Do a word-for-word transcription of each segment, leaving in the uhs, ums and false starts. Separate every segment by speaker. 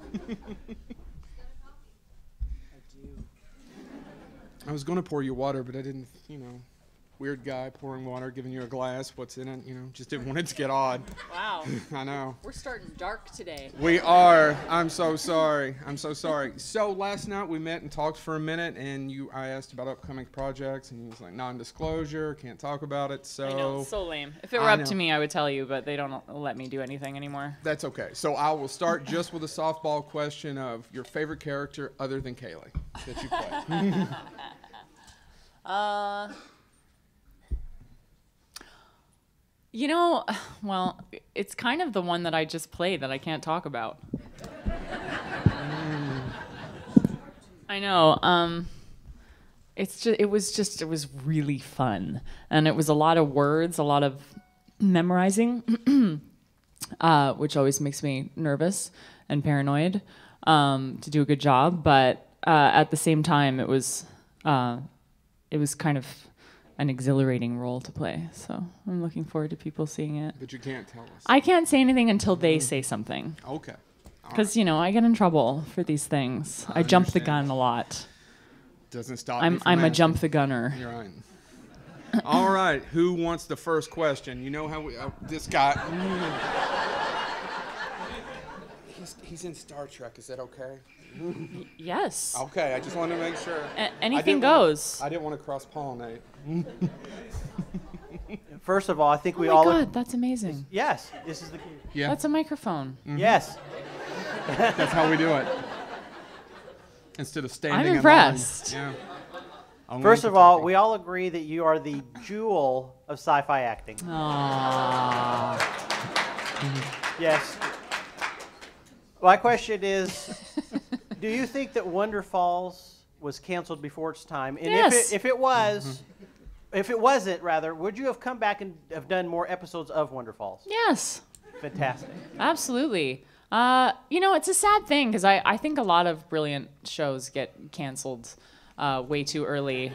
Speaker 1: I was going to pour you water, but I didn't, you know, weird guy pouring water, giving you a glass. What's in it? You know, just didn't want it to get odd.
Speaker 2: Wow.
Speaker 1: I know.
Speaker 2: We're starting dark today.
Speaker 1: We are. I'm so sorry. I'm so sorry. So last night we met and talked for a minute, and you, I asked about upcoming projects, and he was like, non-disclosure, can't talk about it. So
Speaker 2: I know, it's so lame. If it were
Speaker 1: I
Speaker 2: up
Speaker 1: know.
Speaker 2: to me, I would tell you, but they don't let me do anything anymore.
Speaker 1: That's okay. So I will start just with a softball question of your favorite character other than Kaylee that you play.
Speaker 2: uh... You know, well, it's kind of the one that I just played that I can't talk about. Mm. I know. Um, it's just, it was just, it was really fun. And it was a lot of words, a lot of memorizing, uh, which always makes me nervous and paranoid um, to do a good job. But uh, at the same time, it was, uh, it was kind of an exhilarating role to play. So I'm looking forward to people seeing it.
Speaker 1: But you can't tell us.
Speaker 2: I can't say anything until they say something.
Speaker 1: Okay.
Speaker 2: Because,
Speaker 1: right.
Speaker 2: you know, I get in trouble for these things. I,
Speaker 1: I
Speaker 2: jump the
Speaker 1: understand.
Speaker 2: gun a lot.
Speaker 1: Doesn't stop
Speaker 2: I'm
Speaker 1: me from
Speaker 2: I'm a
Speaker 1: asking.
Speaker 2: jump the gunner.
Speaker 1: You're right. All right. Who wants the first question? You know how we, uh, this guy. he's, he's in Star Trek. Is that okay?
Speaker 2: Y- yes.
Speaker 1: Okay. I just wanted to make sure.
Speaker 2: A-
Speaker 1: I
Speaker 2: anything
Speaker 1: didn't wanna-
Speaker 2: goes.
Speaker 1: I didn't want to cross-pollinate.
Speaker 3: First of all, I think
Speaker 2: Oh
Speaker 3: we
Speaker 2: my
Speaker 3: all.
Speaker 2: God, that's amazing.
Speaker 3: Yes, this is the key.
Speaker 1: Yeah.
Speaker 2: That's a microphone.
Speaker 1: Mm-hmm.
Speaker 3: Yes.
Speaker 1: That's how we do it. Instead of standing
Speaker 2: I'm
Speaker 1: in
Speaker 2: impressed.
Speaker 1: line. Yeah. Only
Speaker 3: First
Speaker 1: in
Speaker 3: of all,
Speaker 1: Kentucky.
Speaker 3: we all agree that you are the jewel of sci-fi acting.
Speaker 2: Aww.
Speaker 3: Yes. My question is, do you think that Wonder Falls was canceled before its time? And
Speaker 2: Yes.
Speaker 3: if it, if it was, if it wasn't, rather, would you have come back and have done more episodes of Wonder Falls?
Speaker 2: Yes.
Speaker 3: Fantastic.
Speaker 2: Absolutely. Uh, you know, it's a sad thing because I, I think a lot of brilliant shows get canceled uh, way too early.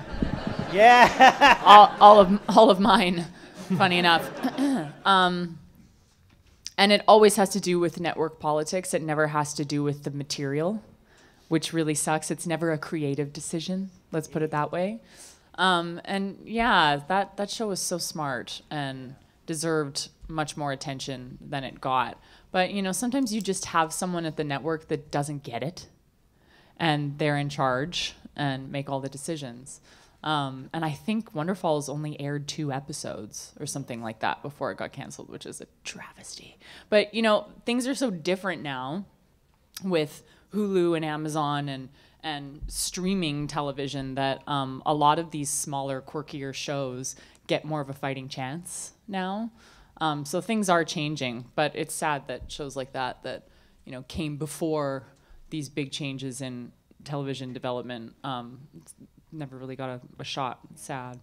Speaker 3: Yeah.
Speaker 2: all, all of all of mine, funny enough. um, and it always has to do with network politics. It never has to do with the material, which really sucks. It's never a creative decision. Let's put it that way. Um, and yeah, that, that show was so smart and deserved much more attention than it got. But, you know, sometimes you just have someone at the network that doesn't get it, and they're in charge and make all the decisions. Um, and I think Wonder Falls only aired two episodes or something like that before it got canceled, which is a travesty. But, you know, things are so different now with Hulu and Amazon and and streaming television that um, a lot of these smaller, quirkier shows get more of a fighting chance now. Um, so things are changing, but it's sad that shows like that that you know came before these big changes in television development um, never really got a, a shot. It's sad.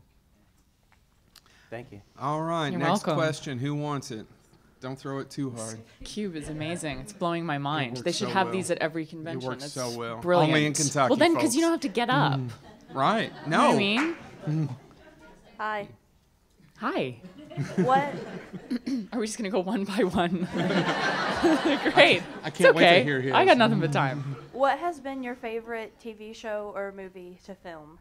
Speaker 3: Thank you.
Speaker 1: All right.
Speaker 2: You're
Speaker 1: next
Speaker 2: welcome.
Speaker 1: question. Who wants it? Don't throw it too hard.
Speaker 2: Cube is amazing. It's blowing my mind.
Speaker 1: works
Speaker 2: They should
Speaker 1: so
Speaker 2: have
Speaker 1: well.
Speaker 2: these at every convention.
Speaker 1: works
Speaker 2: it's
Speaker 1: so well.
Speaker 2: Brilliant.
Speaker 1: Only in Kentucky,
Speaker 2: Well, then, because
Speaker 1: folks.
Speaker 2: you don't have to get up.
Speaker 1: Right.
Speaker 2: You
Speaker 1: No.
Speaker 2: know what I mean?
Speaker 4: Hi.
Speaker 2: Hi.
Speaker 4: What?
Speaker 2: Are we just gonna go one by one? Great.
Speaker 1: I can't
Speaker 2: it's
Speaker 1: wait to
Speaker 2: okay.
Speaker 1: hear his.
Speaker 2: I got nothing but time.
Speaker 4: What has been your favorite T V show or movie to film?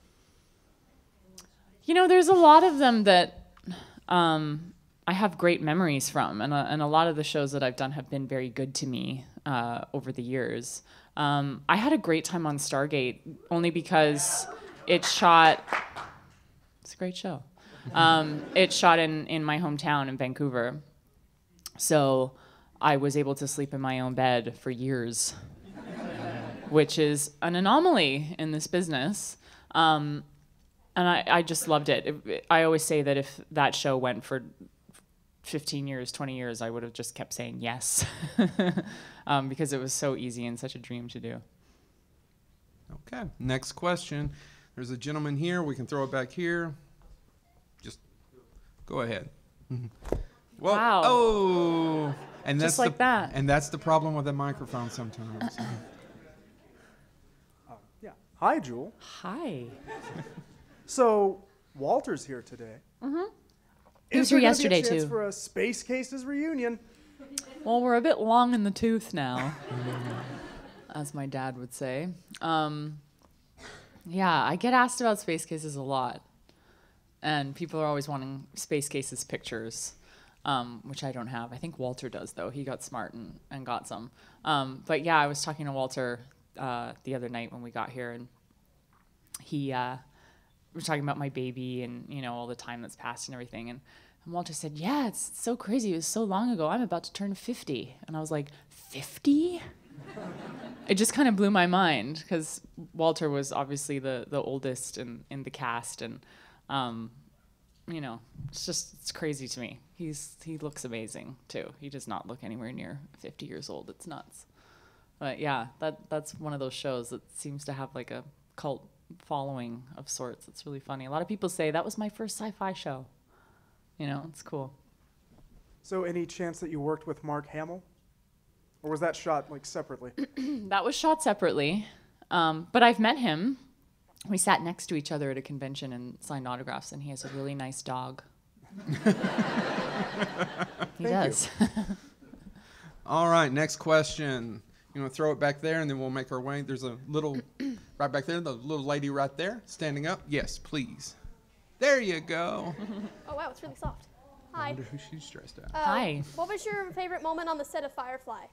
Speaker 2: You know, there's a lot of them that um, I have great memories from, and a, and a lot of the shows that I've done have been very good to me uh, over the years. Um, I had a great time on Stargate only because it shot. It's a great show. Um, it shot in, in my hometown in Vancouver, so I was able to sleep in my own bed for years, which is an anomaly in this business. Um, and I, I just loved it. It, it. I always say that if that show went for fifteen years, twenty years, I would have just kept saying yes, um, because it was so easy and such a dream to do.
Speaker 1: Okay. Next question. There's a gentleman here. We can throw it back here. Just go ahead. Well,
Speaker 2: Wow.
Speaker 1: Oh. And that's
Speaker 2: Just like
Speaker 1: the,
Speaker 2: that.
Speaker 1: And that's the problem with a microphone sometimes.
Speaker 5: Uh, yeah. Hi, Jewel.
Speaker 2: Hi.
Speaker 5: So Walter's here today.
Speaker 2: Mm-hmm.
Speaker 5: Is
Speaker 2: was here
Speaker 5: there gonna be a
Speaker 2: yesterday,
Speaker 5: chance
Speaker 2: too.
Speaker 5: for a Space Cases reunion?
Speaker 2: Well, we're a bit long in the tooth now, as my dad would say. Um, yeah, I get asked about space cases a lot. And people are always wanting space cases pictures, um, which I don't have. I think Walter does, though. He got smart and, and got some. Um, but yeah, I was talking to Walter uh, the other night when we got here, and he uh, was talking about my baby and, you know, all the time that's passed and everything. And, and Walter said, yeah, it's so crazy. It was so long ago. I'm about to turn fifty. And I was like, fifty? It just kind of blew my mind, because Walter was obviously the, the oldest in, in the cast, and Um, you know, it's just, it's crazy to me. He's, he looks amazing too. He does not look anywhere near fifty years old. It's nuts. But yeah, that, that's one of those shows that seems to have like a cult following of sorts. It's really funny. A lot of people say that was my first sci-fi show. You know, it's cool.
Speaker 5: So any chance that you worked with Mark Hamill? Or was that shot like separately?
Speaker 2: That was shot separately. Um, but I've met him. We sat next to each other at a convention and signed autographs, and he has a really nice dog. He does.
Speaker 1: All right, next question. You want to throw it back there, and then we'll make our way. There's a little, right back there, the little lady right there, standing up. Yes, please. There you go.
Speaker 6: Oh, wow, it's really soft.
Speaker 1: I
Speaker 6: Hi.
Speaker 1: wonder who she's stressed out.
Speaker 6: Uh,
Speaker 2: Hi.
Speaker 6: What was your favorite moment on the set of Firefly?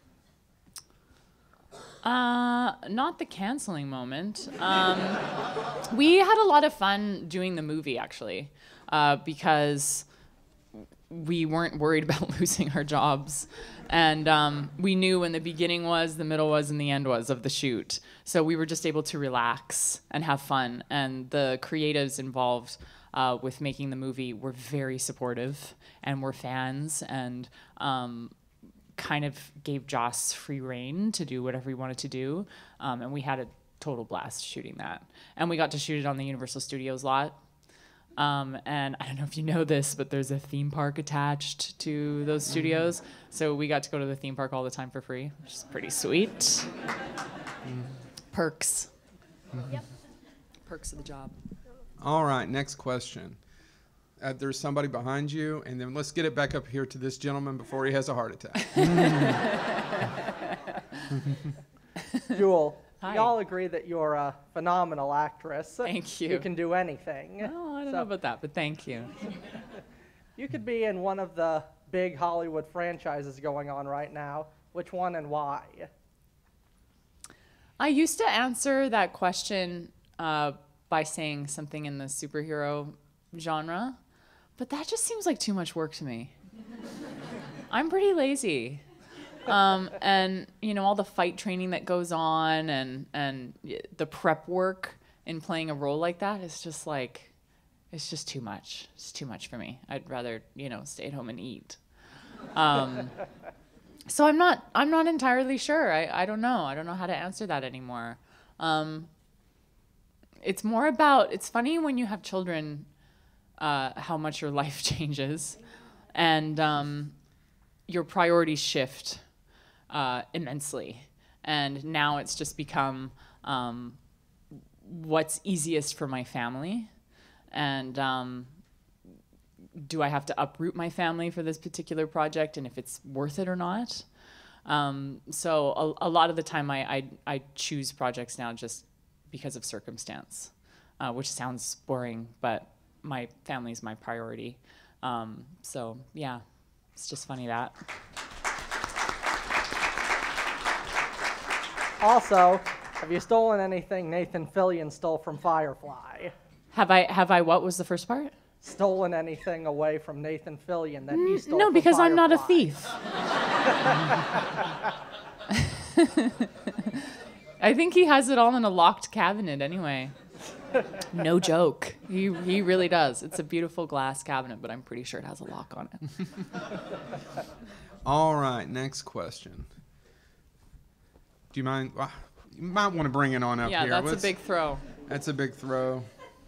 Speaker 2: Uh, not the canceling moment. Um, we had a lot of fun doing the movie, actually, uh, because we weren't worried about losing our jobs. And um, we knew when the beginning was, the middle was, and the end was of the shoot. So we were just able to relax and have fun. And the creatives involved uh, with making the movie were very supportive and were fans, and um, kind of gave Joss free reign to do whatever he wanted to do. Um, and we had a total blast shooting that. And we got to shoot it on the Universal Studios lot. Um, and I don't know if you know this, but there's a theme park attached to those studios. So we got to go to the theme park all the time for free, which is pretty sweet. Mm. Perks.
Speaker 6: Yep.
Speaker 2: Perks of the job.
Speaker 1: All right, next question. Uh, there's somebody behind you, and then let's get it back up here to this gentleman before he has a heart attack.
Speaker 7: Jewel,
Speaker 2: Hi.
Speaker 7: we all agree that you're a phenomenal actress.
Speaker 2: Thank you.
Speaker 7: You can do anything.
Speaker 2: Oh, I don't
Speaker 7: So-
Speaker 2: know about that, but thank you.
Speaker 7: You could be in one of the big Hollywood franchises going on right now. Which one and why?
Speaker 2: I used to answer that question uh, by saying something in the superhero genre, but that just seems like too much work to me. I'm pretty lazy. Um, and, you know, all the fight training that goes on, and, and y- the prep work in playing a role like that is just like, it's just too much. It's too much for me. I'd rather, you know, stay at home and eat. Um, so I'm not, I'm not entirely sure. I, I don't know. I don't know how to answer that anymore. Um, it's more about, it's funny when you have children, uh, how much your life changes, and um, your priorities shift uh, immensely. And now it's just become um, what's easiest for my family. And um, do I have to uproot my family for this particular project, and if it's worth it or not? Um, so a, a lot of the time I, I, I choose projects now just because of circumstance, uh, which sounds boring, but my family's my priority. Um, so yeah, it's just funny that.
Speaker 7: Also, have you stolen anything Nathan Fillion stole from Firefly?
Speaker 2: Have I, have I, what was the first part?
Speaker 7: Stolen anything away from Nathan Fillion that he stole
Speaker 2: No,
Speaker 7: from
Speaker 2: because I'm not a
Speaker 7: Firefly?
Speaker 2: thief. I think he has it all in a locked cabinet anyway. No joke. He, he really does. It's a beautiful glass cabinet, but I'm pretty sure it has a lock on it.
Speaker 1: All right, next question. Do you mind? Well, you might want to bring it on up
Speaker 2: Yeah,
Speaker 1: here.
Speaker 2: that's
Speaker 1: Let's-
Speaker 2: a big throw.
Speaker 1: That's a big throw.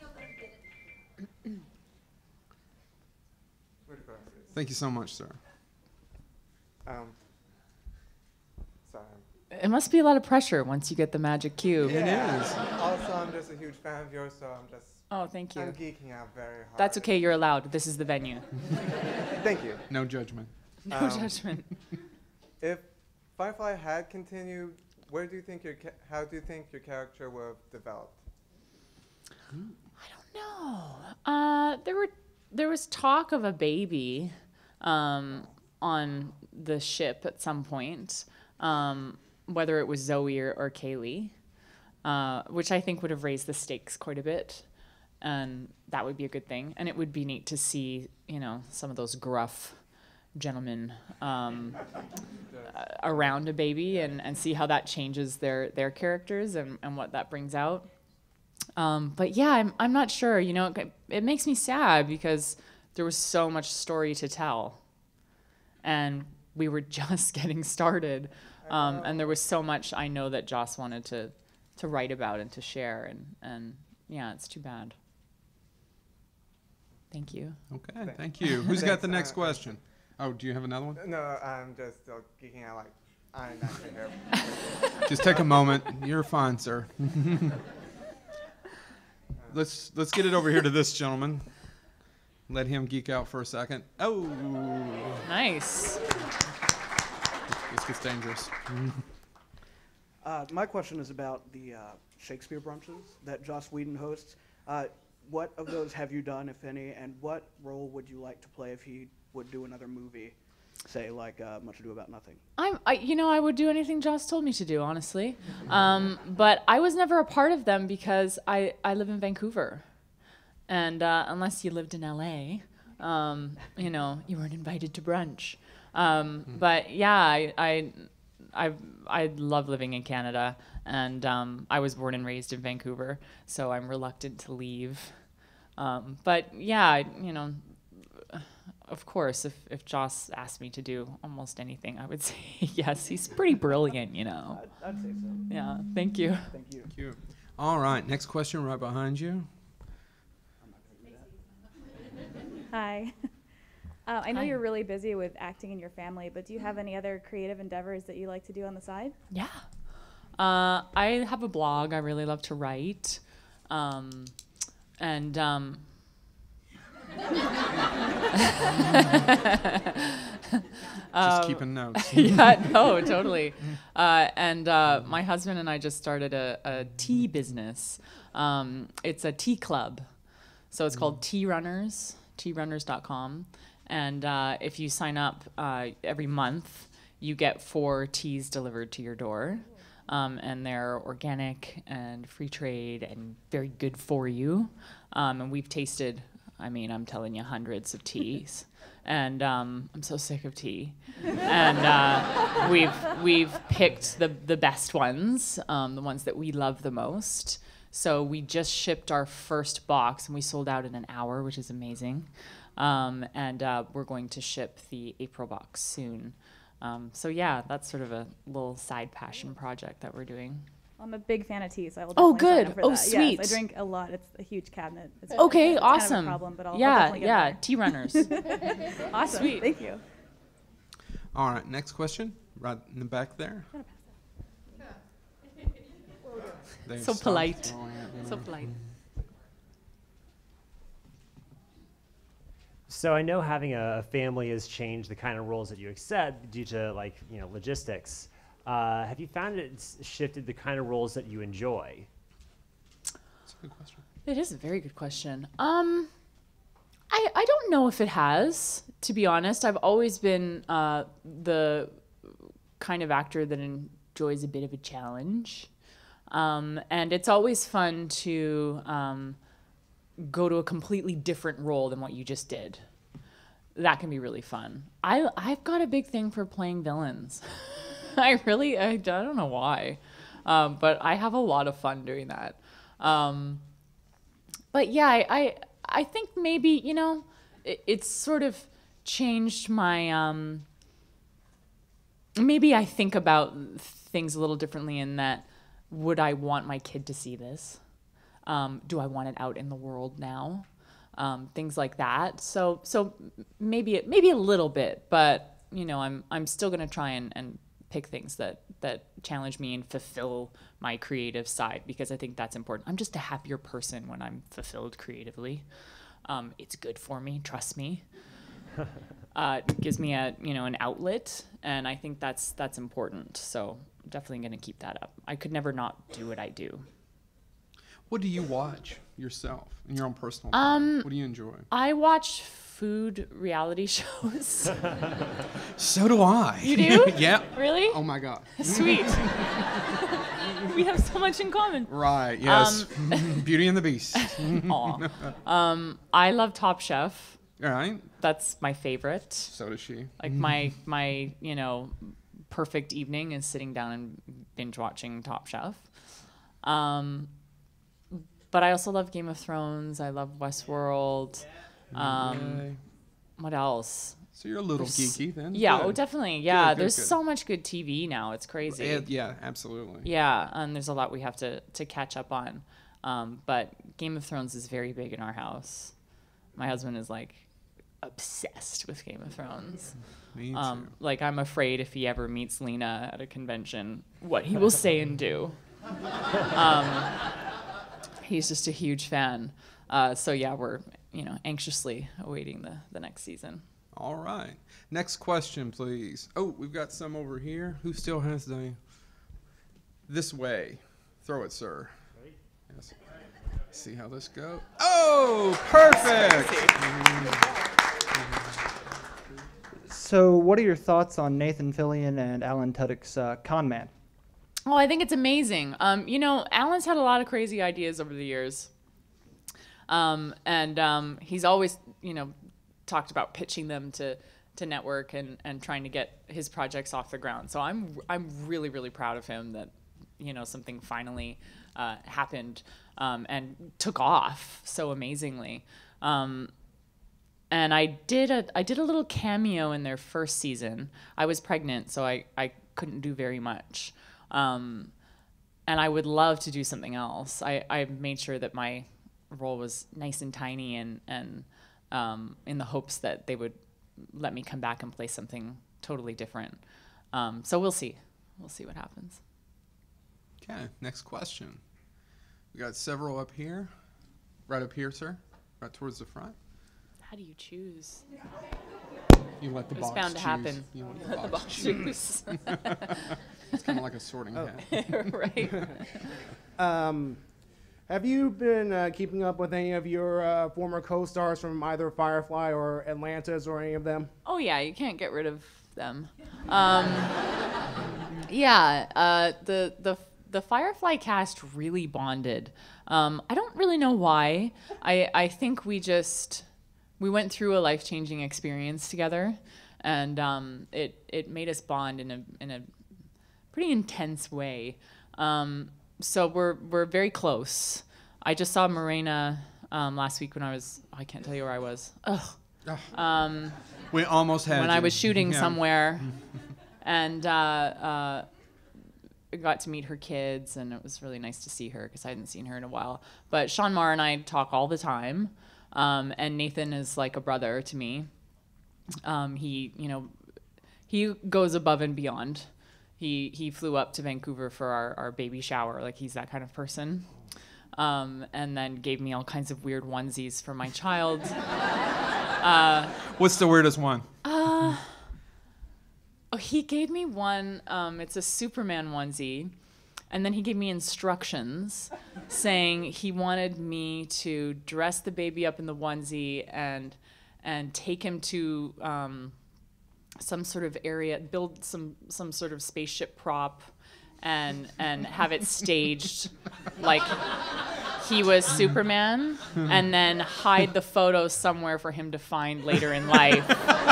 Speaker 1: Thank you so much, sir.
Speaker 8: Um, sorry.
Speaker 2: It must be a lot of pressure once you get the magic cube.
Speaker 1: It is.
Speaker 8: Also, I'm just a huge fan of yours, so I'm just
Speaker 2: Oh, thank you.
Speaker 8: I'm geeking out very hard.
Speaker 2: That's okay, you're allowed. This is the venue.
Speaker 8: Thank you.
Speaker 1: No judgment.
Speaker 2: No
Speaker 8: Um,
Speaker 2: judgment.
Speaker 8: If Firefly had continued, where do you think your ca- how do you think your character would have developed?
Speaker 2: No. Uh, there were there was talk of a baby um, on the ship at some point, um, whether it was Zoe or, or Kaylee, uh, which I think would have raised the stakes quite a bit, and that would be a good thing. And it would be neat to see, you know, some of those gruff gentlemen um, uh, around a baby and, and see how that changes their their characters and, and what that brings out. Um, but yeah, I'm I'm not sure. You know, it, it makes me sad because there was so much story to tell, and we were just getting started, um, and there was so much I know that Joss wanted to to write about and to share, and and yeah, it's too bad. Thank you.
Speaker 1: Okay, thank you. Who's got the next question? Oh, do you have another one?
Speaker 8: No, I'm just still geeking out like I'm not here.
Speaker 1: Just take a moment. You're fine, sir. let's let's get it over here to this gentleman. Let him geek out for a second. Oh,
Speaker 2: Nice.
Speaker 1: this gets dangerous.
Speaker 9: Uh, my question is about the uh, Shakespeare brunches that Joss Whedon hosts. Uh, what of those have you done, if any, and what role would you like to play if he would do another movie, say like uh, Much Ado About Nothing?
Speaker 2: I'm, I, you know, I would do anything Joss told me to do, honestly. Um, but I was never a part of them because I, I live in Vancouver. And uh, unless you lived in L A, um, you know, you weren't invited to brunch. Um, but yeah, I, I, I, I love living in Canada. And um, I was born and raised in Vancouver, so I'm reluctant to leave. Um, but yeah, I, you know, of course, if, if Joss asked me to do almost anything, I would say yes. He's pretty brilliant, you know.
Speaker 9: I'd, I'd say so.
Speaker 2: Yeah, thank you.
Speaker 9: Thank you.
Speaker 1: Thank you. All right, next question right behind you.
Speaker 10: Hi. Uh, I know
Speaker 2: Hi.
Speaker 10: you're really busy with acting in your family, but do you have any other creative endeavors that you like to do on the side?
Speaker 2: Yeah. Uh, I have a blog. I really love to write. Um, and um,
Speaker 1: Just keeping notes.
Speaker 2: yeah, no, totally. Uh, and uh, my husband and I just started a, a tea business. Um, it's a tea club. So it's called Tea Runners, tea runners dot com. And uh, if you sign up uh, every month, you get four teas delivered to your door. Um, and they're organic and free trade and very good for you. Um, and we've tasted, I mean, I'm telling you, hundreds of teas. And um, I'm so sick of tea. And uh, we've we've picked the, the best ones, um, the ones that we love the most. So we just shipped our first box, and we sold out in an hour, which is amazing. Um, and uh, we're going to ship the April box soon. Um, so yeah, that's sort of a little side passion project that we're doing.
Speaker 10: I'm a big fan of tea, so I will
Speaker 2: Oh,
Speaker 10: definitely sign
Speaker 2: good.
Speaker 10: up for
Speaker 2: Oh,
Speaker 10: that.
Speaker 2: sweet.
Speaker 10: Yes, I drink a lot. It's a huge cabinet. It's
Speaker 2: Okay,
Speaker 10: it's
Speaker 2: awesome.
Speaker 10: Kind of a problem, but I'll, I'll
Speaker 2: yeah,
Speaker 10: definitely get
Speaker 2: yeah,
Speaker 10: there.
Speaker 2: tea runners.
Speaker 10: Awesome.
Speaker 2: Sweet.
Speaker 10: Thank you.
Speaker 1: All right, next question, right in the back there. They
Speaker 2: So
Speaker 1: stopped
Speaker 2: polite.
Speaker 1: throwing it, you
Speaker 2: So
Speaker 1: know.
Speaker 2: polite.
Speaker 11: So I know having a family has changed the kind of roles that you accept due to like you know logistics. Uh, have you found it's shifted the kind of roles that you enjoy?
Speaker 1: That's a good question.
Speaker 2: It is a very good question. Um, I I don't know if it has, to be honest. I've always been uh, the kind of actor that enjoys a bit of a challenge. Um, and it's always fun to um, go to a completely different role than what you just did. That can be really fun. I, I've got a big thing for playing villains. I really, I, I don't know why, um, but I have a lot of fun doing that. Um, but yeah, I, I, I think maybe, you know, it, it's sort of changed my, um, maybe I think about things a little differently in that, would I want my kid to see this? Um, do I want it out in the world now? Um, things like that. So, so maybe maybe a little bit, but you know, I'm I'm still gonna try and, and pick things that that challenge me and fulfill my creative side, because I think that's important. I'm just a happier person when I'm fulfilled creatively. Um, it's good for me. Trust me. uh, gives me a you know an outlet, and I think that's that's important. So definitely going to keep that up. I could never not do what I do.
Speaker 1: What do you watch yourself in your own personal
Speaker 2: Um,
Speaker 1: time? What do you enjoy?
Speaker 2: I watch food reality shows.
Speaker 1: So do I.
Speaker 2: You do?
Speaker 1: Yeah.
Speaker 2: Really?
Speaker 1: Oh my God.
Speaker 2: Sweet. We have so much in common.
Speaker 1: Right. Yes.
Speaker 2: Um,
Speaker 1: Beauty and the Beast.
Speaker 2: Aw. Um, I love Top Chef.
Speaker 1: All right.
Speaker 2: That's my favorite.
Speaker 1: So does she.
Speaker 2: Like my my you know perfect evening is sitting down and binge watching Top Chef. Um, but I also love Game of Thrones. I love Westworld. Um,
Speaker 1: Yay.
Speaker 2: what else?
Speaker 1: So you're a little
Speaker 2: There's-
Speaker 1: geeky then.
Speaker 2: Yeah,
Speaker 1: Good.
Speaker 2: oh definitely. Yeah,
Speaker 1: Good, good,
Speaker 2: there's
Speaker 1: good.
Speaker 2: so much good T V now. It's crazy.
Speaker 1: Yeah, yeah, absolutely.
Speaker 2: Yeah, and there's a lot we have to to catch up on. Um, but Game of Thrones is very big in our house. My husband is like obsessed with Game of Thrones.
Speaker 1: Me
Speaker 2: Um,
Speaker 1: too.
Speaker 2: like I'm afraid if he ever meets Lena at a convention, what he will say and do. Um, he's just a huge fan. Uh, so yeah, we're you know anxiously awaiting the the next season.
Speaker 1: All right. Next question, please. Oh, we've got some over here. Who still has the... This way. Throw it, sir. Yes. See how this goes. Oh, perfect.
Speaker 12: So, what are your thoughts on Nathan Fillion and Alan Tudyk's uh, Con Man?
Speaker 2: Oh, I think it's amazing. Um, you know, Alan's had a lot of crazy ideas over the years. Um, and um, he's always, you know, talked about pitching them to, to network and, and trying to get his projects off the ground. So I'm I'm really, really proud of him that, you know, something finally uh, happened um, and took off so amazingly. Um, and I did a I did a little cameo in their first season. I was pregnant, so I, I couldn't do very much. Um, and I would love to do something else. I, I made sure that my role was nice and tiny and, and um, in the hopes that they would let me come back and play something totally different. Um, so we'll see. We'll see what happens.
Speaker 1: Okay, next question. We got several up here. Right up here, sir. Right towards the front.
Speaker 2: How do you choose?
Speaker 1: You let the
Speaker 2: It was
Speaker 1: box
Speaker 2: bound to
Speaker 1: choose.
Speaker 2: happen.
Speaker 1: You let the
Speaker 2: Let the
Speaker 1: box
Speaker 2: box
Speaker 1: choose. It's kind of like a sorting
Speaker 13: Oh.
Speaker 1: hat.
Speaker 2: Right.
Speaker 13: Um, have you been uh, keeping up with any of your uh, former co-stars from either Firefly or Atlantis or any of them?
Speaker 2: Oh yeah, you can't get rid of them. Um, yeah, uh, the the the Firefly cast really bonded. Um, I don't really know why. I I think we just we went through a life-changing experience together, and um, it it made us bond in a in a pretty intense way. Um, so we're we're very close. I just saw Morena um, last week when I was oh, I can't tell you where I was. Ugh. Um,
Speaker 1: We almost had
Speaker 2: when
Speaker 1: you.
Speaker 2: I was shooting
Speaker 1: Yeah.
Speaker 2: somewhere, and uh, uh, got to meet her kids, and it was really nice to see her because I hadn't seen her in a while. But Sean Marr and I talk all the time, um, and Nathan is like a brother to me. Um, he, you know, he goes above and beyond. He he flew up to Vancouver for our, our baby shower. Like he's that kind of person. Um, and then gave me all kinds of weird onesies for my child. Uh,
Speaker 1: What's the weirdest one?
Speaker 2: uh, oh, he gave me one. Um, it's a Superman onesie, and then he gave me instructions saying he wanted me to dress the baby up in the onesie and and take him to um, some sort of area, build some some sort of spaceship prop, and and have it staged like he was Superman, and then hide the photos somewhere for him to find later in life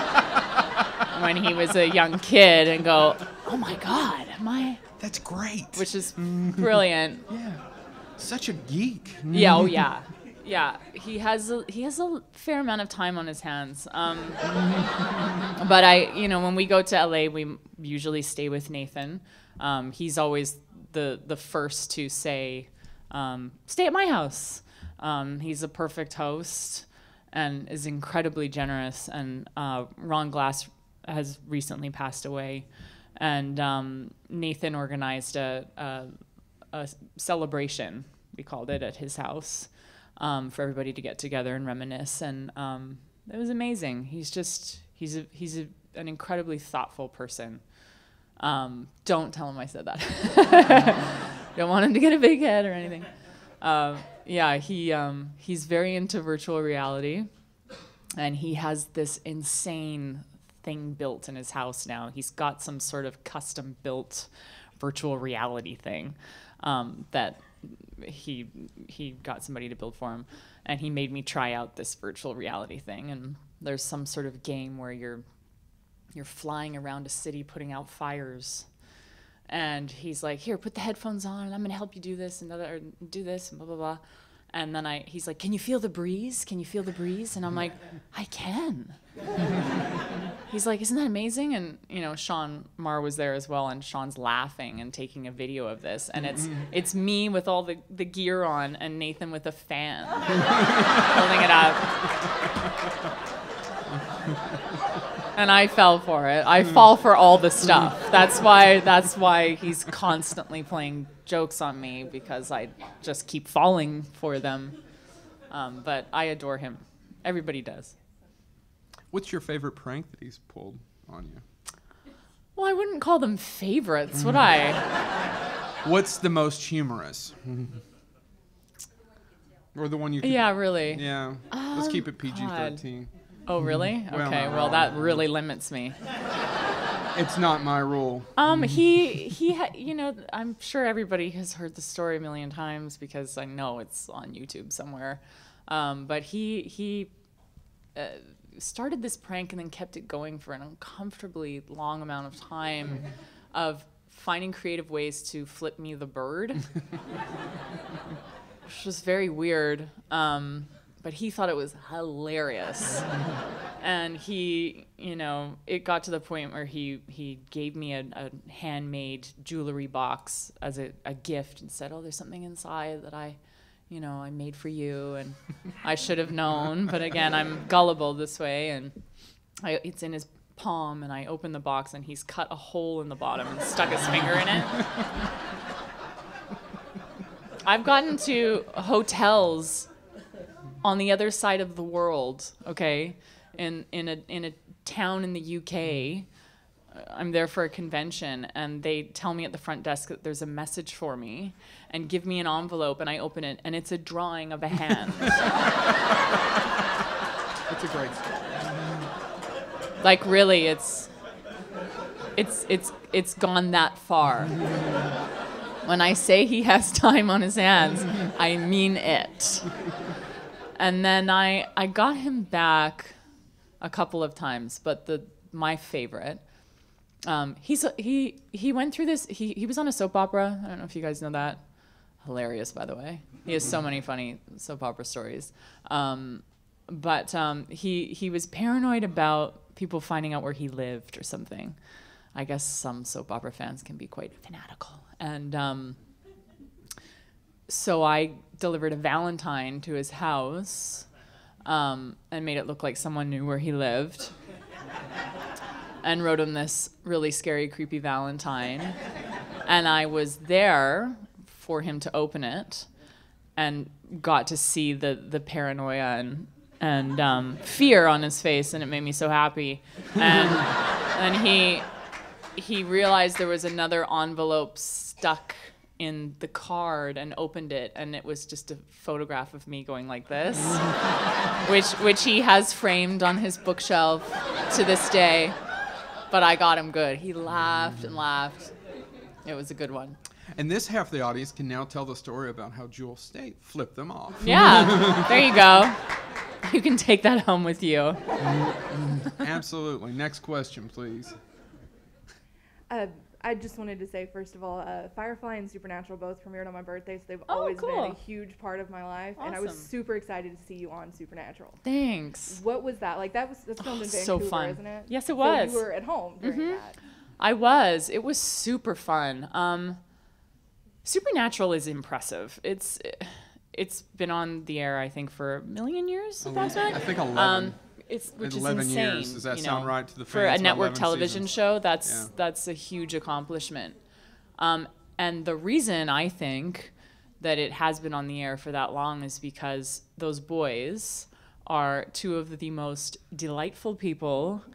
Speaker 2: when he was a young kid and go, oh my God, am I?
Speaker 1: That's great.
Speaker 2: Which is brilliant.
Speaker 1: Yeah. Such a geek.
Speaker 2: Yeah, oh yeah. Yeah, he has a, he has a fair amount of time on his hands. Um, but I, you know, when we go to L A, we usually stay with Nathan. Um, he's always the the first to say, um, "Stay at my house." Um, he's a perfect host and is incredibly generous. And uh, Ron Glass has recently passed away, and um, Nathan organized a, a a celebration. We called it at his house. Um, for everybody to get together and reminisce, and um, it was amazing. He's just He's a, he's a, an incredibly thoughtful person. Um, don't tell him I said that. Don't want him to get a big head or anything. Um, yeah, he um, he's very into virtual reality, and he has this insane thing built in his house now. He's got some sort of custom built virtual reality thing um, that he he got somebody to build for him, and he made me try out this virtual reality thing. And there's some sort of game where you're you're flying around a city putting out fires. And he's like, here, put the headphones on, and I'm gonna help you do this and other, or do this, and blah blah blah. And then I, he's like, can you feel the breeze? Can you feel the breeze? And I'm like, I can. He's like, isn't that amazing? And you know, Sean Marr was there as well, and Sean's laughing and taking a video of this, and it's it's me with all the the gear on, and Nathan with a fan, holding it up. And I fell for it. I fall for all the stuff. That's why that's why he's constantly playing jokes on me, because I just keep falling for them. Um, but I adore him. Everybody does.
Speaker 1: What's your favorite prank that he's pulled on you?
Speaker 2: Well, I wouldn't call them favorites, would I?
Speaker 1: What's the most humorous? Or the one you could,
Speaker 2: Yeah, really.
Speaker 1: Yeah. Let's
Speaker 2: Um,
Speaker 1: keep it P G thirteen.
Speaker 2: Oh, really?
Speaker 1: Well,
Speaker 2: Okay,
Speaker 1: not
Speaker 2: well,
Speaker 1: really.
Speaker 2: that really limits me.
Speaker 1: It's not my rule.
Speaker 2: Um, he, he, ha- you know, I'm sure everybody has heard the story a million times, because I know it's on YouTube somewhere. Um, but he, he uh, started this prank and then kept it going for an uncomfortably long amount of time of finding creative ways to flip me the bird, which was very weird. Um, but he thought it was hilarious. And he, you know, it got to the point where he, he gave me a, a handmade jewelry box as a, a gift and said, oh, there's something inside that I, you know, I made for you. And I should have known. But again, I'm gullible this way. And I, it's in his palm, and I open the box, and he's cut a hole in the bottom and stuck his finger in it. I've gotten to hotels on the other side of the world, okay, in in a in a town in the U K. I'm there for a convention, and they tell me at the front desk that there's a message for me, and give me an envelope, and I open it, and it's a drawing of a hand.
Speaker 1: That's a great story.
Speaker 2: Like, really, it's it's it's it's gone that far. When I say he has time on his hands, I mean it. And then I I got him back a couple of times, but the my favorite, um, he's a, he he went through this. He he was on a soap opera. I don't know if you guys know that. Hilarious, by the way. He has so many funny soap opera stories. Um, but um, he he was paranoid about people finding out where he lived or something. I guess some soap opera fans can be quite fanatical. And um, so I delivered a Valentine to his house um, and made it look like someone knew where he lived, and wrote him this really scary, creepy Valentine. And I was there for him to open it, and got to see the, the paranoia and and um, fear on his face, and it made me so happy. And and he he realized there was another envelope stuck in the card, and opened it, and it was just a photograph of me going like this, which which he has framed on his bookshelf to this day. But I got him good. He laughed and laughed. It was a good one.
Speaker 1: And this half of the audience can now tell the story about how Jewel Staite flipped them off.
Speaker 2: Yeah, there you go. You can take that home with you.
Speaker 1: Absolutely. Next question, please.
Speaker 14: Uh, I just wanted to say, first of all, uh, Firefly and Supernatural both premiered on my birthday, so they've
Speaker 2: Oh,
Speaker 14: always
Speaker 2: cool.
Speaker 14: been a huge part of my life, and I was
Speaker 2: Awesome.
Speaker 14: super excited to see you on Supernatural.
Speaker 2: Thanks.
Speaker 14: What was that like? That was that's filmed
Speaker 2: Oh,
Speaker 14: in
Speaker 2: so
Speaker 14: Vancouver,
Speaker 2: fun.
Speaker 14: isn't it?
Speaker 2: Yes, it
Speaker 14: So
Speaker 2: was.
Speaker 14: you were at home during
Speaker 2: Mhm.
Speaker 14: that.
Speaker 2: I was. It was super fun. Um, Supernatural is impressive. It's it's been on the air, I think, for a million years. Approximately.
Speaker 1: I think eleven.
Speaker 2: Um, it's which
Speaker 1: eleven
Speaker 2: is insane.
Speaker 1: years. Does that
Speaker 2: you
Speaker 1: sound
Speaker 2: know,
Speaker 1: right to the
Speaker 2: for
Speaker 1: fans?
Speaker 2: a
Speaker 1: About
Speaker 2: network
Speaker 1: eleven
Speaker 2: television
Speaker 1: seasons.
Speaker 2: show? That's
Speaker 1: Yeah.
Speaker 2: that's a huge accomplishment. Um, and the reason I think that it has been on the air for that long is because those boys are two of the most delightful people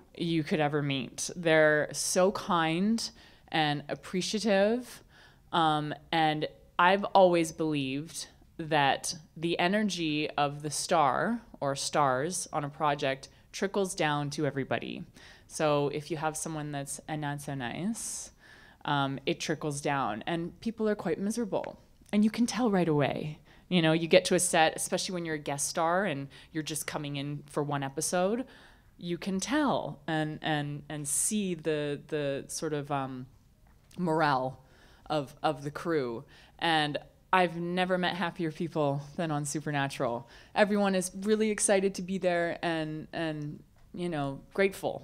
Speaker 2: you could ever meet. They're so kind and appreciative. Um, and I've always believed that the energy of the star or stars on a project trickles down to everybody. So if you have someone that's uh, not so nice, um, it trickles down, and people are quite miserable. And you can tell right away. You know, you get to a set, especially when you're a guest star and you're just coming in for one episode, you can tell and and and see the the sort of um, morale of of the crew. And I've never met happier people than on Supernatural. Everyone is really excited to be there and and you know, grateful.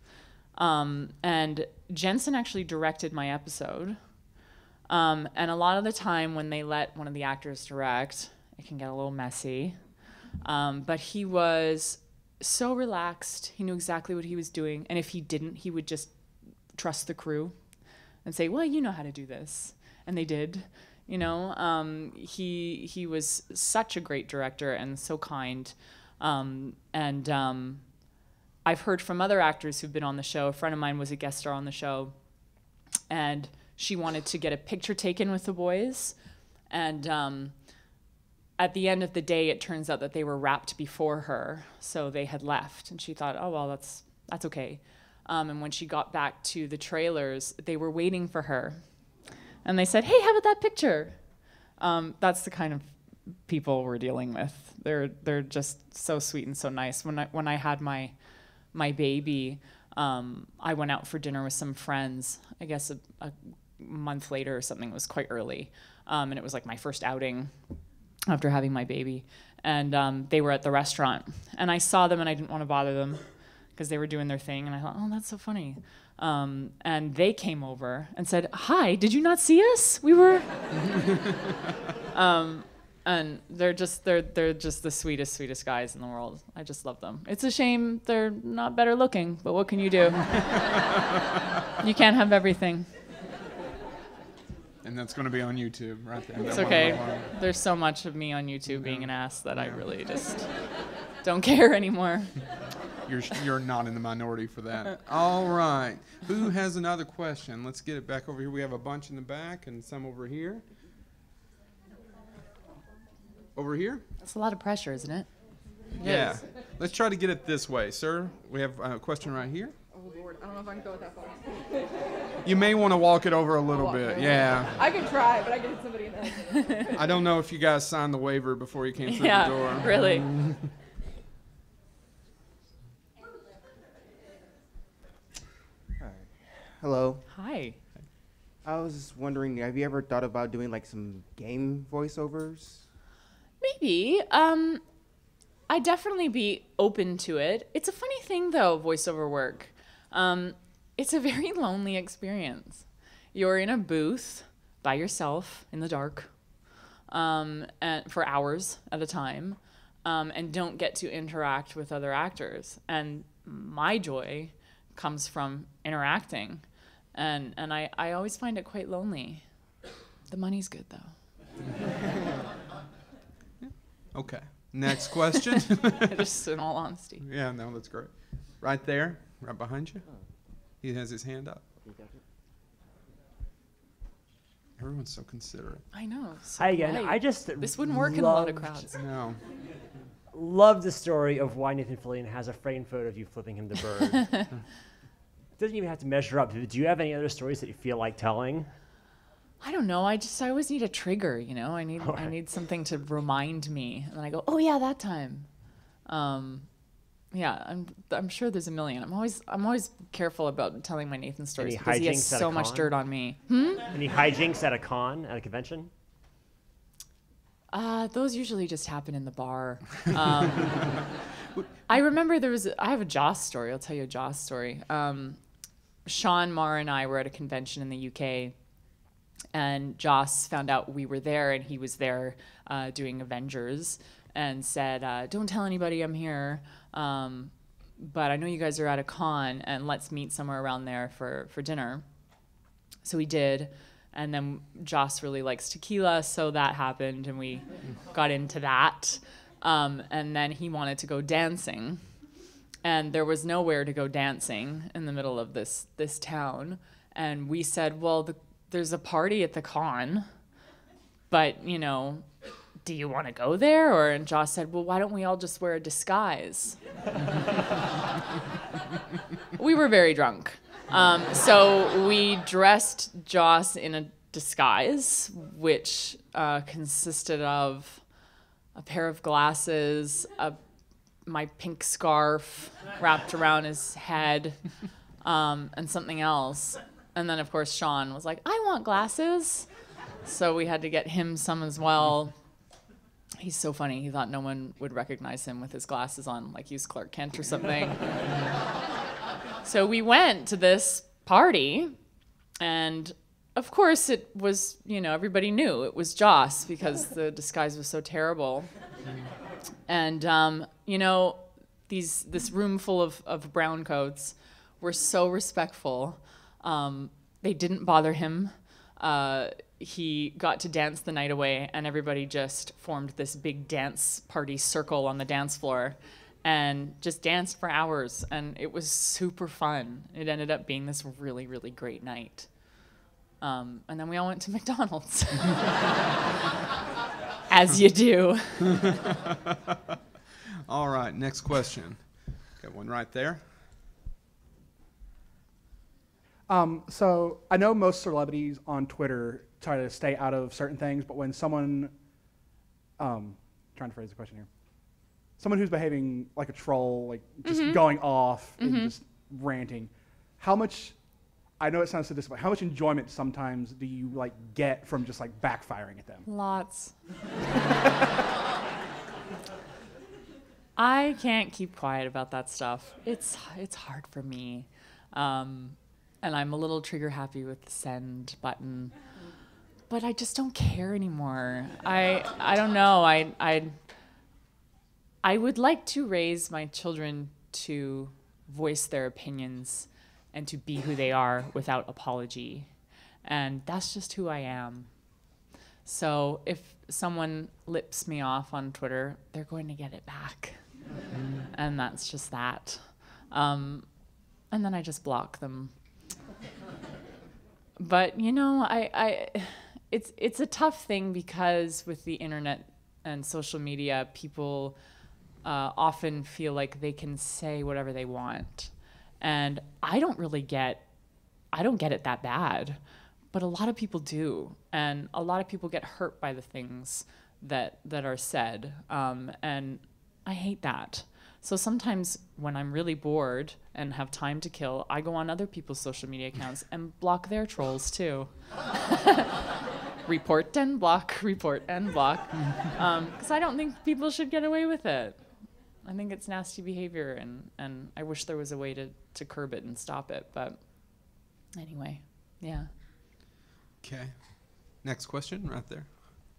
Speaker 2: Um, and Jensen actually directed my episode. Um, and a lot of the time when they let one of the actors direct, it can get a little messy. Um, but he was so relaxed. He knew exactly what he was doing. And if he didn't, he would just trust the crew and say, well, you know how to do this. And they did. You know, um, he he was such a great director and so kind. Um, and um, I've heard from other actors who've been on the show. A friend of mine was a guest star on the show, and she wanted to get a picture taken with the boys. And um, at the end of the day, it turns out that they were wrapped before her, so they had left. And she thought, oh, well, that's, that's okay. Um, and when she got back to the trailers, they were waiting for her. And they said, hey, how about that picture? Um, that's the kind of people we're dealing with. They're they're just so sweet and so nice. When I when I had my my baby, um, I went out for dinner with some friends. I guess a, a month later or something. It was quite early, um, and it was like my first outing after having my baby. And um, they were at the restaurant, and I saw them, and I didn't want to bother them because they were doing their thing. And I thought, oh, that's so funny. Um, and they came over and said, hi, did you not see us? We were, um, and they're just, they're, they're just the sweetest, sweetest guys in the world. I just love them. It's a shame they're not better looking, but what can you do? You can't have everything.
Speaker 1: And that's going to be on YouTube right there.
Speaker 2: It's okay. There's so much of me on YouTube being an ass that I really just don't care anymore.
Speaker 1: You're you're not in the minority for that. All right. Who has another question? Let's get it back over here. We have a bunch in the back and some over here. Over here?
Speaker 2: That's a lot of pressure, isn't it?
Speaker 1: Yeah. Let's try to get it this way, sir. We have a question right here.
Speaker 14: Oh, Lord. I don't know if I can go with that far.
Speaker 1: You may want to walk it over a little bit. Yeah.
Speaker 14: I could try, but I could hit somebody in the head.
Speaker 1: I don't know if you guys signed the waiver before you came through
Speaker 2: yeah,
Speaker 1: the door.
Speaker 2: Really.
Speaker 15: Hello.
Speaker 2: Hi.
Speaker 15: I was just wondering, have you ever thought about doing like some game voiceovers?
Speaker 2: Maybe. Um, I'd definitely be open to it. It's a funny thing, though, voiceover work. Um, it's a very lonely experience. You're in a booth by yourself in the dark um, and for hours at a time um, and don't get to interact with other actors. And my joy comes from interacting. And and I, I always find it quite lonely. The money's good, though.
Speaker 1: Okay. Next question.
Speaker 2: Just in all honesty.
Speaker 1: Yeah, no, that's great. Right there, right behind you. He has his hand up. Everyone's so considerate.
Speaker 2: I know. So
Speaker 11: Hi again.
Speaker 2: polite.
Speaker 11: I just
Speaker 2: This wouldn't work in a lot of
Speaker 11: loved-
Speaker 2: crowds.
Speaker 1: No.
Speaker 11: Love the story of why Nathan Fillion has a framed photo of you flipping him the bird. Doesn't even have to measure up. Do you have any other stories that you feel like telling?
Speaker 2: I don't know. I just I always need a trigger, you know. I need
Speaker 11: All right.
Speaker 2: I need something to remind me, and I go, oh yeah, that time. Um, yeah, I'm I'm sure there's a million. I'm always I'm always careful about telling my Nathan stories
Speaker 11: Any
Speaker 2: because he has
Speaker 11: hijinks at a
Speaker 2: so much
Speaker 11: con?
Speaker 2: dirt on me. Hmm?
Speaker 11: Any hijinks at a con, at a convention?
Speaker 2: Uh, those usually just happen in the bar. Um, I remember there was, I have a Joss story. I'll tell you a Joss story. Um, Sean, Marr, and I were at a convention in the U K, and Joss found out we were there, and he was there uh, doing Avengers, and said, uh, don't tell anybody I'm here, um, but I know you guys are at a con, and let's meet somewhere around there for, for dinner. So we did. And then Joss really likes tequila, so that happened, and we got into that. Um, and then he wanted to go dancing. and there was nowhere to go dancing in the middle of this this town. And we said, well, the, there's a party at the con, but, you know, do you want to go there? Or and Joss said, well, why don't we all just wear a disguise? We were very drunk. Um, so we dressed Joss in a disguise, which uh, consisted of a pair of glasses, a, my pink scarf wrapped around his head, um, and something else. And then, of course, Sean was like, I want glasses. So we had to get him some as well. He's so funny. He thought no one would recognize him with his glasses on, like he was Clark Kent or something. So we went to this party, and of course it was, you know, everybody knew it was Joss because the disguise was so terrible. And, um, you know, these this room full of, of brown coats were so respectful. Um, they didn't bother him. Uh, he got to dance the night away, and everybody just formed this big dance party circle on the dance floor and just danced for hours, and it was super fun. It ended up being this really, really great night. Um, and then we all went to McDonald's. As you do.
Speaker 1: All right, next question. Got one right there.
Speaker 5: Um, so I know most celebrities on Twitter try to stay out of certain things, but when someone, um, trying to phrase the question here, someone who's behaving like a troll, like just
Speaker 2: Mhm.
Speaker 5: going off
Speaker 2: Mhm.
Speaker 5: and just ranting, how much, I know it sounds sadistic, but how much enjoyment sometimes do you like get from just like backfiring at them?
Speaker 2: Lots. I can't keep quiet about that stuff. It's it's hard for me. Um, and I'm a little trigger happy with the send button. But I just don't care anymore. I I don't know. I I I would like to raise my children to voice their opinions and to be who they are without apology. And that's just who I am. So if someone lips me off on Twitter, they're going to get it back. And that's just that. Um, and then I just block them. But, you know, I, I, it's, it's a tough thing because with the internet and social media, people uh, often feel like they can say whatever they want. And I don't really get, I don't get it that bad. But a lot of people do, and a lot of people get hurt by the things that that are said, um, and I hate that. So sometimes when I'm really bored and have time to kill, I go on other people's social media accounts and block their trolls too. Report and block, report and block, because um, I don't think people should get away with it. I think it's nasty behavior, and, and I wish there was a way to, to curb it and stop it, but anyway, yeah.
Speaker 1: Okay. Next question right there.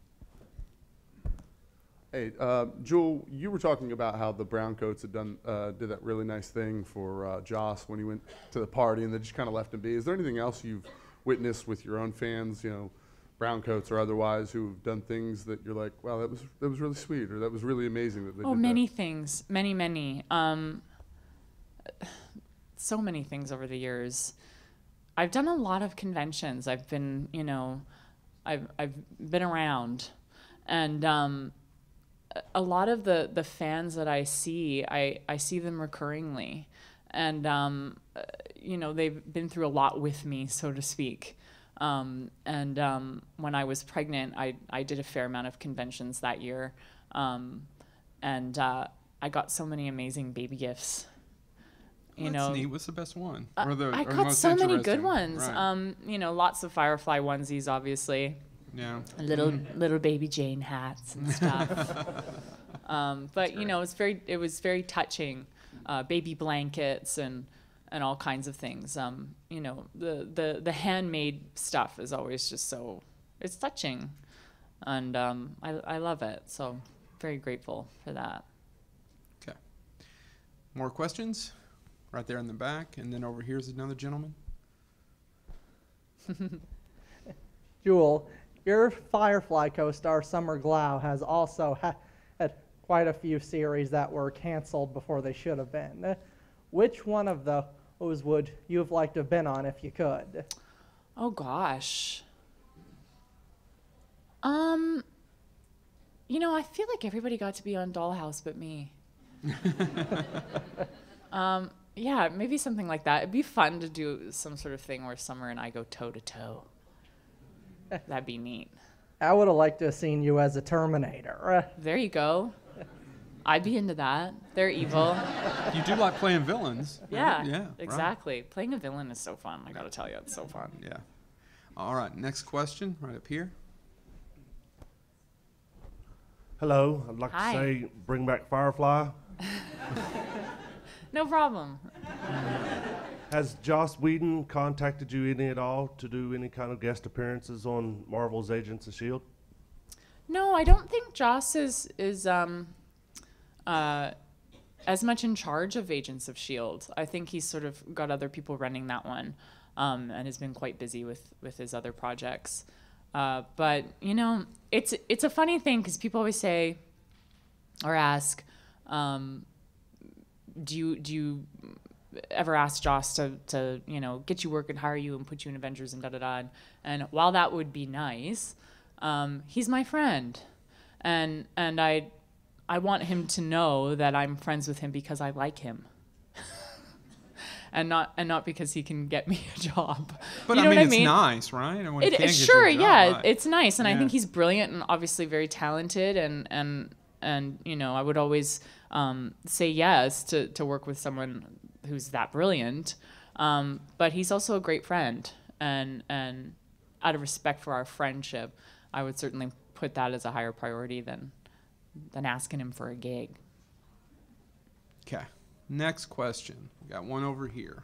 Speaker 16: Hey, uh, Jewel, you were talking about how the Browncoats had done uh, did that really nice thing for uh, Joss when he went to the party, and they just kind of left him be. Is there anything else you've witnessed with your own fans, you know, Browncoats or otherwise, who've done things that you're like, wow, that was that was really sweet, or that was really amazing that they
Speaker 2: oh,
Speaker 16: did
Speaker 2: many
Speaker 16: that?
Speaker 2: things, many, many, um, so many things over the years. I've done a lot of conventions. I've been, you know, I've I've been around, and um, a lot of the the fans that I see, I I see them recurringly, and um, you know, they've been through a lot with me, so to speak. Um, and um, when I was pregnant, I I did a fair amount of conventions that year, um, and uh, I got so many amazing baby gifts. You
Speaker 1: That's
Speaker 2: know,
Speaker 1: neat. What's the best one?
Speaker 2: Uh,
Speaker 1: Or the,
Speaker 2: I
Speaker 1: or the
Speaker 2: got
Speaker 1: most
Speaker 2: so many good
Speaker 1: interesting?
Speaker 2: ones.
Speaker 1: Right.
Speaker 2: Um, you know, lots of Firefly onesies, obviously.
Speaker 1: Yeah.
Speaker 2: Little little baby Jane hats and stuff. um, but you know, it's very it was very touching. Uh, baby blankets and and all kinds of things. Um, you know, the the the handmade stuff is always just so it's touching, and um, I I love it. So very grateful for that.
Speaker 1: Okay. More questions? Right there in the back, and then over here's another gentleman.
Speaker 7: Jewel, your Firefly co-star Summer Glau has also ha- had quite a few series that were canceled before they should have been. which one of those would you have liked to have been on if you could?
Speaker 2: Oh gosh. Um, you know, I feel like everybody got to be on Dollhouse but me. um, yeah, maybe something like that. It'd be fun to do some sort of thing where Summer and I go toe to toe. That'd be neat.
Speaker 7: I would have liked to have seen you as a Terminator.
Speaker 2: There you go. I'd be into that. They're evil.
Speaker 1: You do like playing villains. right?
Speaker 2: Yeah,
Speaker 1: Yeah. right.
Speaker 2: exactly. Playing a villain is so fun. I gotta tell you, it's so fun.
Speaker 1: Yeah. All right. Next question, right up here.
Speaker 17: Hello, I'd like
Speaker 2: Hi.
Speaker 17: to say bring back Firefly.
Speaker 2: No problem.
Speaker 17: Has Joss Whedon contacted you any at all to do any kind of guest appearances on Marvel's Agents of S H I E L D?
Speaker 2: No, I don't think Joss is is um, uh, as much in charge of Agents of S H I E L D. I think he's sort of got other people running that one, um, and has been quite busy with with his other projects. Uh, but you know, it's it's a funny thing because people always say or ask, um, do you do you ever ask Joss to to you know get you work and hire you and put you in Avengers and da da da? And while that would be nice, um, he's my friend, and and I I want him to know that I'm friends with him because I like him. And not and not because he can get me a job.
Speaker 1: But
Speaker 2: you know
Speaker 1: I mean,
Speaker 2: what
Speaker 1: it's
Speaker 2: I mean?
Speaker 1: nice, right? And when he
Speaker 2: It,
Speaker 1: can get you a
Speaker 2: sure,
Speaker 1: job,
Speaker 2: yeah,
Speaker 1: right.
Speaker 2: it's nice, and I
Speaker 1: Yeah.
Speaker 2: think he's brilliant and obviously very talented, and and and you know, I would always um, say yes to to work with someone who's that brilliant. Um, but he's also a great friend, and and out of respect for our friendship, I would certainly put that as a higher priority than than asking him for a gig.
Speaker 1: Okay. Next question. We got one over here.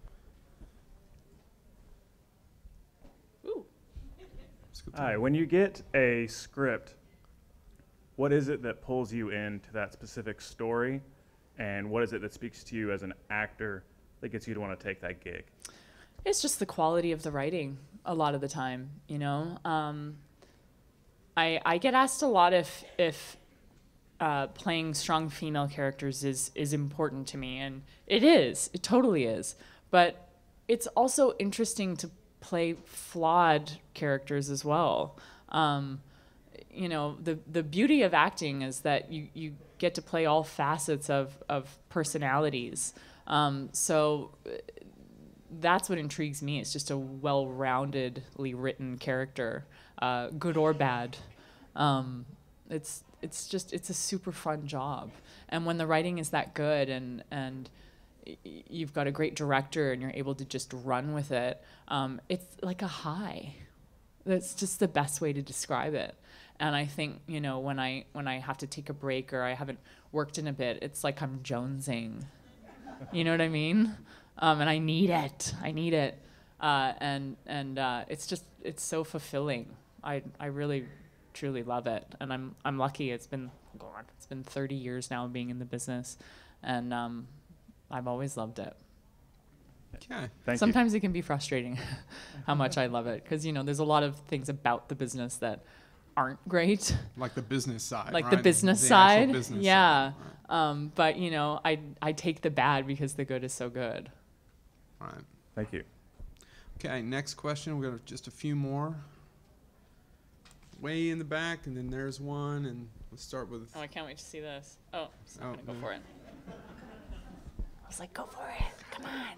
Speaker 18: Hi, when you get a script, what is it that pulls you into that specific story, and what is it that speaks to you as an actor that gets you to want to take that gig?
Speaker 2: It's just the quality of the writing a lot of the time, you know. Um, I I get asked a lot if if uh, playing strong female characters is is important to me, and it is. It totally is. But it's also interesting to play flawed characters as well. Um, you know, the the beauty of acting is that you you get to play all facets of of personalities. Um, so that's what intrigues me. It's just a well-roundedly written character, uh, good or bad. Um, it's it's just it's a super fun job. And when the writing is that good, and and y- you've got a great director, and you're able to just run with it, um, it's like a high. That's just the best way to describe it. And I think, you know, when I when I have to take a break or I haven't worked in a bit, it's like I'm jonesing. You know what I mean? Um, and I need it. I need it. Uh, and and uh, it's just it's so fulfilling. I I really truly love it, and I'm I'm lucky. It's been God, it's been thirty years now of being in the business, and um, I've always loved it.
Speaker 1: Okay.
Speaker 18: Thank you.
Speaker 2: Sometimes it can be frustrating how much I love it, because you know there's a lot of things about the business that aren't great.
Speaker 1: Like the business side,
Speaker 2: Like
Speaker 1: right?
Speaker 2: the business
Speaker 1: The actual
Speaker 2: side.
Speaker 1: business
Speaker 2: yeah.
Speaker 1: side,
Speaker 2: Um, but you know, I I take the bad because the good is so good.
Speaker 1: Right.
Speaker 18: Thank you.
Speaker 1: Okay, next question. We've got just a few more. Way in the back, and then there's one, and let's start with.
Speaker 2: Oh, I can't wait to see this. Oh, so I'm
Speaker 1: Oh,
Speaker 2: gonna go
Speaker 1: yeah.
Speaker 2: for it. I was like, go for it. Come on.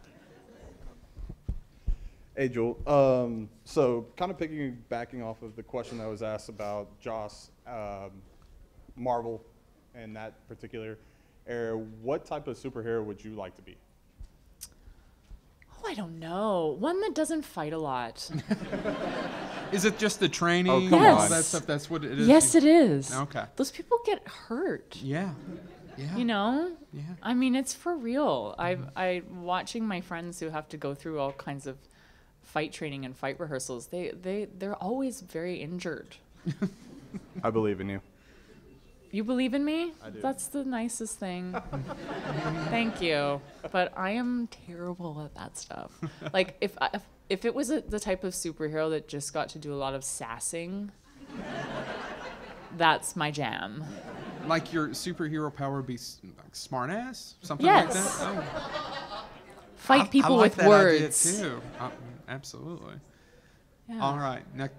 Speaker 19: Hey, Joel. Um, so, kind of piggybacking off of the question that was asked about Joss, um, Marvel, and that particular area, what type of superhero would you like to be?
Speaker 2: Oh, I don't know. One that doesn't fight a lot.
Speaker 1: Is it just the training?
Speaker 2: Oh, come
Speaker 1: and all
Speaker 2: on.
Speaker 1: that stuff? That's what it is.
Speaker 2: Yes,
Speaker 1: You-
Speaker 2: it is.
Speaker 1: Okay.
Speaker 2: Those people get hurt.
Speaker 1: Yeah. Yeah.
Speaker 2: You know?
Speaker 1: Yeah.
Speaker 2: I mean, it's for real. I've I watching my friends who have to go through all kinds of fight training and fight rehearsals. They they they're always very injured.
Speaker 19: I believe in you.
Speaker 2: You believe in me?
Speaker 19: I do.
Speaker 2: That's the nicest thing. Thank you. But I am terrible at that stuff. Like if I, if, if it was a, the type of superhero that just got to do a lot of sassing, that's my jam.
Speaker 1: like your superhero power would be s- like smart ass? Something
Speaker 2: Yes.
Speaker 1: like that? Oh.
Speaker 2: Fight
Speaker 1: I-
Speaker 2: people
Speaker 1: I like
Speaker 2: with
Speaker 1: that idea
Speaker 2: words.
Speaker 1: too. Uh, absolutely.
Speaker 2: Yeah.
Speaker 1: All right. Next.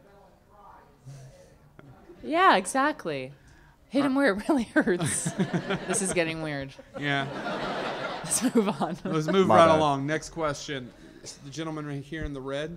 Speaker 2: Yeah, exactly. Hit him where it really hurts. This is getting weird.
Speaker 1: Yeah.
Speaker 2: Let's move on.
Speaker 1: Let's move
Speaker 2: My
Speaker 1: right
Speaker 2: bad.
Speaker 1: along. Next question. The gentleman right here in the red.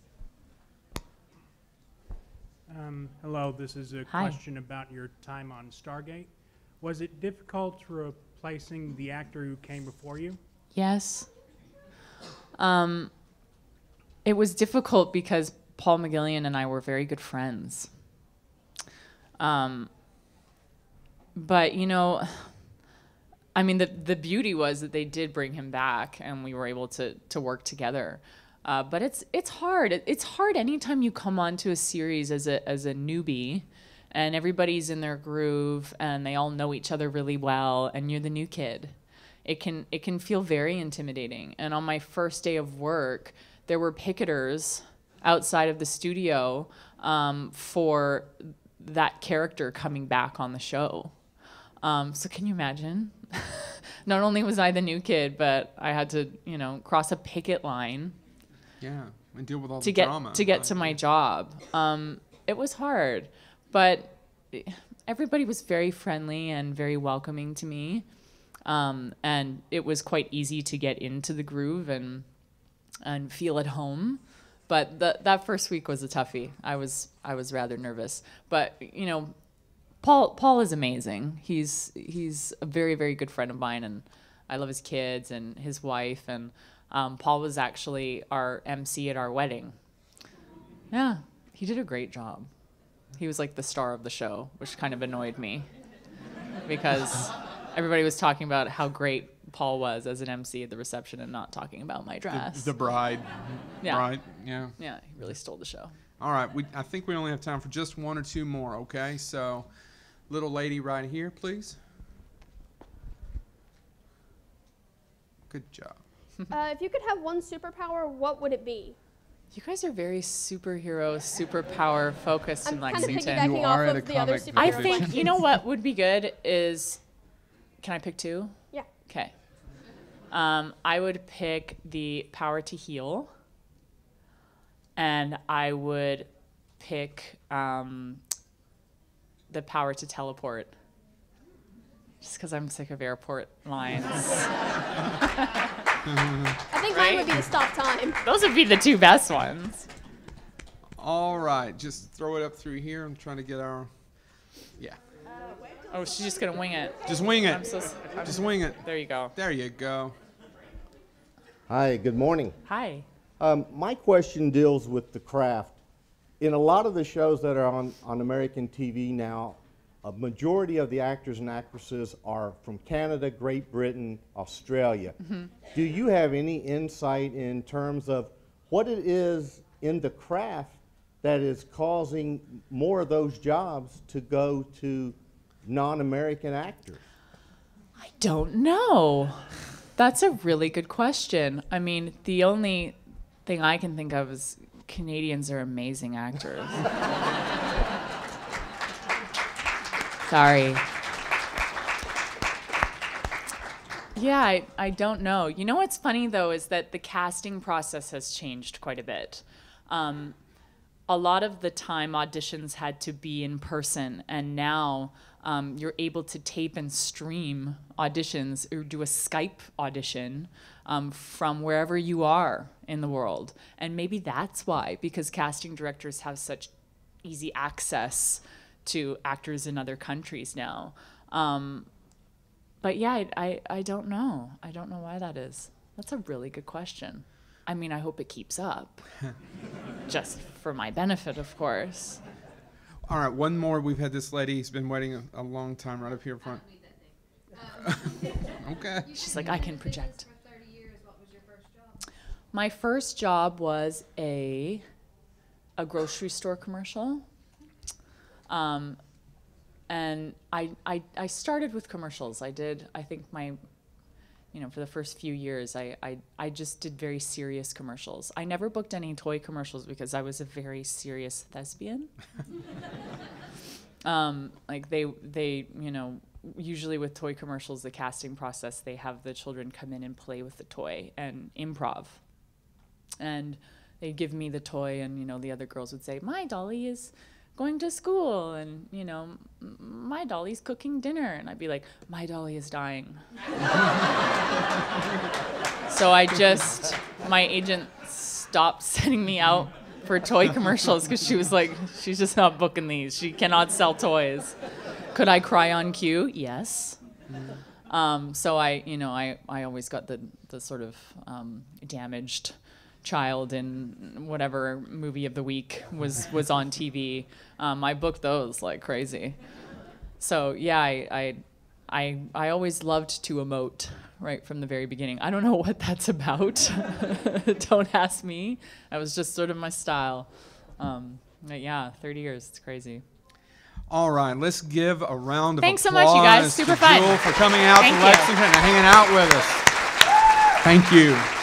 Speaker 20: Um, hello, this is a
Speaker 2: Hi.
Speaker 20: question about your time on Stargate. Was it difficult replacing the actor who came before you?
Speaker 2: Yes. Um, it was difficult because Paul McGillion and I were very good friends. Um, but, you know, I mean, the, the beauty was that they did bring him back and we were able to, to work together. Uh, but it's it's hard. It, it's hard anytime you come onto a series as a as a newbie, and everybody's in their groove and they all know each other really well, and you're the new kid. It can it can feel very intimidating. And on my first day of work, there were picketers outside of the studio um, for that character coming back on the show. Um, so can you imagine? Not only was I the new kid, but I had to, you know, cross a picket line.
Speaker 1: Yeah, and deal with all
Speaker 2: to
Speaker 1: the
Speaker 2: get
Speaker 1: drama.
Speaker 2: to get to my job. Um, it was hard, but everybody was very friendly and very welcoming to me, um, and it was quite easy to get into the groove and and feel at home. But the, that first week was a toughie. I was I was rather nervous, but you know, Paul Paul is amazing. He's he's a very very good friend of mine, and I love his kids and his wife. And um, Paul was actually our M C at our wedding. Yeah, he did a great job. He was like the star of the show, which kind of annoyed me because everybody was talking about how great Paul was as an M C at the reception and not talking about my dress.
Speaker 1: The, the bride.
Speaker 2: Yeah.
Speaker 1: Bride. Yeah.
Speaker 2: Yeah, he really stole the show.
Speaker 1: All right. We I think we only have time for just one or two more. Okay. So, little lady right here, please. Good job.
Speaker 6: Uh, if you could have one superpower, what would it be?
Speaker 2: You guys are very superhero, superpower focused
Speaker 6: I'm
Speaker 2: in
Speaker 6: kinda
Speaker 2: Lexington.
Speaker 6: piggybacking You off are at of a the other comic
Speaker 2: I
Speaker 6: superhero
Speaker 2: think,
Speaker 6: questions.
Speaker 2: you know what would be good is, can I pick two?
Speaker 6: Yeah.
Speaker 2: Okay. Um, I would pick the power to heal, and I would pick um, the power to teleport. Just because I'm sick of airport lines.
Speaker 6: I think mine would be to stop time.
Speaker 2: Those would be the two best ones.
Speaker 1: All right. Just throw it up through here. I'm trying to get our. Yeah.
Speaker 2: Oh, she's just gonna wing it.
Speaker 1: Just wing it.
Speaker 2: I'm so s- I'm-
Speaker 1: Just wing it.
Speaker 2: There you go.
Speaker 1: There you go.
Speaker 21: Hi, good morning.
Speaker 2: Hi.
Speaker 21: Um, my question deals with the craft. In a lot of the shows that are on, on American T V now, a majority of the actors and actresses are from Canada, Great Britain, Australia.
Speaker 2: Mhm.
Speaker 21: Do you have any insight in terms of what it is in the craft that is causing more of those jobs to go to non-American actors?
Speaker 2: I don't know. That's a really good question. I mean, the only thing I can think of is Canadians are amazing actors. Sorry. Yeah, I, I don't know. You know what's funny, though, is that the casting process has changed quite a bit. Um, a lot of the time, auditions had to be in person, and now um, you're able to tape and stream auditions or do a Skype audition um, from wherever you are in the world. And maybe that's why, because casting directors have such easy access to actors in other countries now. Um, but yeah, I, I, I don't know. I don't know why that is. That's a really good question. I mean, I hope it keeps up. Just for my benefit, of course.
Speaker 1: All right, one more. We've had this lady who's been waiting a, a long time right up here front. Okay.
Speaker 2: She's like, I can project. My first job was a a grocery store commercial. Um, and I, I, I started with commercials. I did, I think my, you know, for the first few years, I, I, I just did very serious commercials. I never booked any toy commercials because I was a very serious thespian. um, like they, they, you know, usually with toy commercials, the casting process, they have the children come in and play with the toy and improv. And they'd give me the toy, and, you know, the other girls would say, my dolly is going to school, and, you know, my dolly's cooking dinner. And I'd be like, my dolly is dying. So I just, my agent stopped sending me out for toy commercials because she was like, she's just not booking these. She cannot sell toys. Could I cry on cue? Yes. Um, so I, you know, I, I always got the, the sort of um, damaged child in whatever movie of the week was, was on T V. Um, I booked those like crazy. So yeah, I, I, I, I always loved to emote right from the very beginning. I don't know what that's about. Don't ask me. That was just sort of my style. Um, but yeah, thirty years, it's crazy.
Speaker 1: All right, let's give a round of
Speaker 2: Thanks so
Speaker 1: applause
Speaker 2: much, you guys. Super
Speaker 1: to
Speaker 2: fun.
Speaker 1: Jewel for coming out
Speaker 2: Thank
Speaker 1: to
Speaker 2: you.
Speaker 1: Lexington and hanging out with us. Thank you.